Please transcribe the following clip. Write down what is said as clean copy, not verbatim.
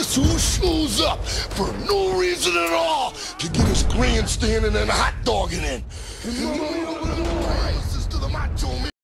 This who shows up for no reason at all to get his grandstanding and hot dogging in.